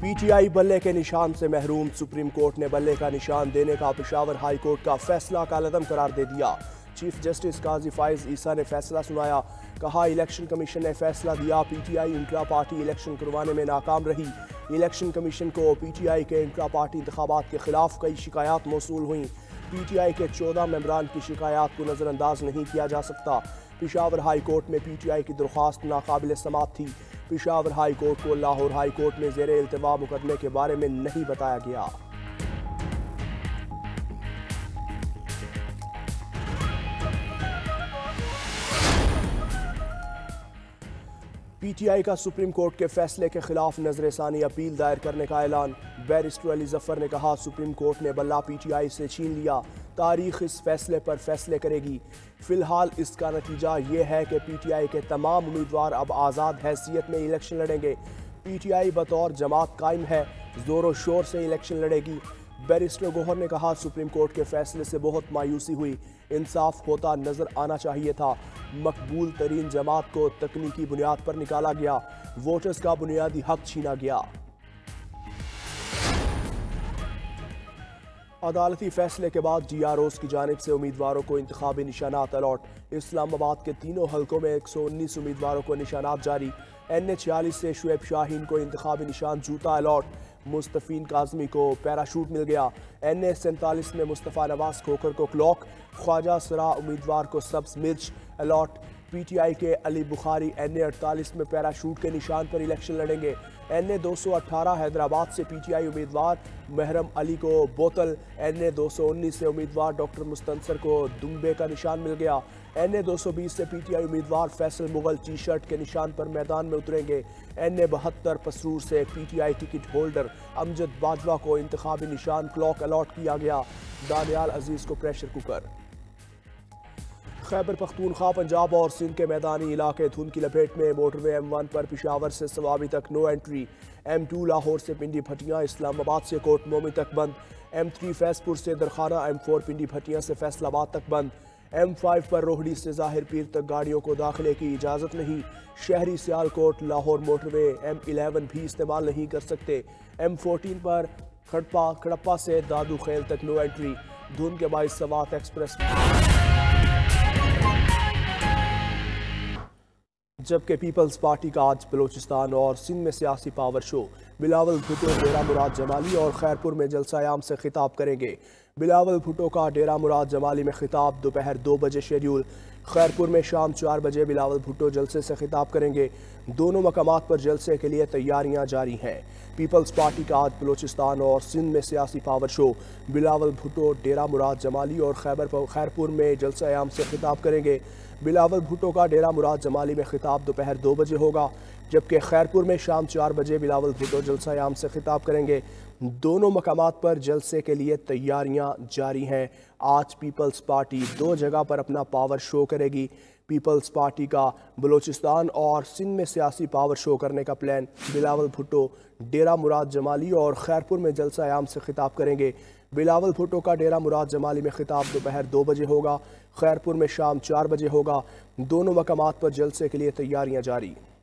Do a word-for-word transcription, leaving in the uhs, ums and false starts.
PTI बल्ले के निशान से महरूम, सुप्रीम कोर्ट ने बल्ले का निशान देने का पेशावर हाई कोर्ट का फैसला कालअदम करार दे दिया। चीफ जस्टिस काजी फाइज ईसा ने फैसला सुनाया। कहा, इलेक्शन कमीशन ने फैसला दिया, पीटीआई इंट्रा पार्टी इलेक्शन करवाने में नाकाम रही। इलेक्शन कमीशन को पीटीआई के इंट्रा पार्टी इंतखाबात के खिलाफ कई शिकायत मौसूल हुई। पीटीआई के चौदह मेंबरान की शिकायत को नज़रअंदाज नहीं किया जा सकता। पेशावर हाई कोर्ट में पीटीआई की दरख्वास्त नाकाबिल समात थी। पेशावर हाई कोर्ट को लाहौर हाई कोर्ट में ज़ेरे इल्तिवा मुकदमे के बारे में नहीं बताया गया। पीटीआई का सुप्रीम कोर्ट के फैसले के खिलाफ नजरसानी अपील दायर करने का ऐलान। बैरिस्टर अली जफर ने कहा, सुप्रीम कोर्ट ने बल्ला पीटीआई से छीन लिया, तारीख इस फैसले पर फैसले करेगी। फिलहाल इसका नतीजा ये है कि पीटीआई के तमाम उम्मीदवार अब आज़ाद हैसियत में इलेक्शन लड़ेंगे। पीटीआई बतौर जमात कायम है, जोरों शोर से इलेक्शन लड़ेगी। बैरिस्टर गोहर ने कहा, सुप्रीम कोर्ट के फैसले से बहुत मायूसी हुई, इंसाफ होता नजर आना चाहिए था। मकबूल तरीन जमात को तकनीकी बुनियाद पर निकाला गया, वोटर्स का बुनियादी हक छीना गया। अदालती फैसले के बाद डीआरओज़ की जानिब से उम्मीदवारों को इंतखाबी निशानात अलॉट। इस्लामाबाद के तीनों हलकों में एक सौ उन्नीस उम्मीदवारों को निशानात जारी। एन ए छियालीस से शुएब शाहीन को इंतखाबी निशान जूता अलॉट। मुस्तफ़ीन काज़मी को पैराशूट मिल गया। एन ए सैंतालीस में मुस्तफ़ा नवाज खोखर को क्लॉक। ख्वाजा सरा उम्मीदवार को सब्ज मिर्च अलॉट। पीटीआई के अली बुखारी एन ए अड़तालीस में पैराशूट के निशान पर इलेक्शन लड़ेंगे। एन ए दो सौ अठारह हैदराबाद से पीटीआई उम्मीदवार महरम अली को बोतल। एन ए दो सौ उन्नीस से उम्मीदवार डॉक्टर मुस्तंसर को दुम्बे का निशान मिल गया। एन ए दो सौ बीस से पीटीआई उम्मीदवार फैसल मुगल टी शर्ट के निशान पर मैदान में उतरेंगे। एन ए बहत्तर पसरूर से PTI ticket holder Amjad Bajwa को इंतखाबी निशान क्लॉक अलॉट किया गया। दानियाल अजीज को प्रेशर कुकर। खैबर पख्तूनख्वा, पंजाब और सिंध के मैदानी इलाके धुंध की लपेट में। मोटरवे एम वन पर पिशावर से सवाबी तक no entry. M two Lahore से पिंडी भटियाँ, इस्लामाबाद से कोट मोमी तक बंद। एम थ्री फैजपुर से दरखाना, एम फोर पिंडी भटियाँ से फैसलाबाद तक बंद। एम फाइव पर रोहड़ी से ज़ाहिर पीर तक गाड़ियों को दाखिले की इजाज़त नहीं। शहरी Sialkot Lahore motorway M eleven भी इस्तेमाल नहीं कर सकते। एम फोर्टीन पर खड़पा खड़प्पा से दादू खेल तक नो एंट्री। धुंध के बाईस सवात एक्सप्रेस। जबकि पीपल्स पार्टी का आज बलोचिस्तान और सिंध में सियासी पावर शो। बिलावल भुट्टो डेरा मुराद जमाली और खैरपुर में जलसा-ए-आम से खिताब करेंगे। बिलावल भुट्टो का डेरा मुराद जमाली में खिताब दोपहर दो बजे शेड्यूल। खैरपुर में शाम चार बजे बिलावल भुट्टो जलसे से खिताब करेंगे। दोनों मकामात पर जलसे के लिए तैयारियां जारी हैं। पीपल्स पार्टी का आज बलोचिस्तान और सिंध में सियासी पावर शो। बिलावल भुट्टो डेरा मुराद जमाली और खैबर खैरपुर में जलसा-ए-आम से खिताब करेंगे। बिलावल भुट्टो का डेरा मुराद जमाली में खिताब दोपहर दो बजे होगा, जबकि खैरपुर में शाम चार बजे बिलावल भुट्टो जलसा-ए-आम से खिताब करेंगे। दोनों मकामात पर जलसे के लिए तैयारियां जारी हैं। आज पीपल्स पार्टी दो जगह पर अपना पावर शो करेगी। पीपल्स पार्टी का बलोचिस्तान और सिंध में सियासी पावर शो करने का प्लान। बिलावल भुट्टो डेरा मुराद जमाली और खैरपुर में जलसा-ए-आम से खिताब करेंगे। बिलावल भुट्टो का डेरा मुराद जमाली में खिताब दोपहर दो बजे होगा, खैरपुर में शाम चार बजे होगा। दोनों मकामात पर जलसे के लिए तैयारियां जारी।